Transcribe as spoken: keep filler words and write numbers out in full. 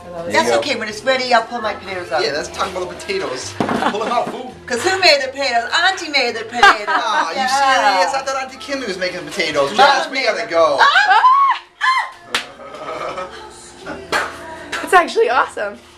That's okay. When it's ready, I'll pull my potatoes out. Yeah, let's talk about the potatoes. Pull them out, fool. Because who made the potatoes? Auntie made the potatoes. Oh, yeah. you serious? I thought Auntie Kimmy was making the potatoes. Jess, we gotta go. It's actually awesome.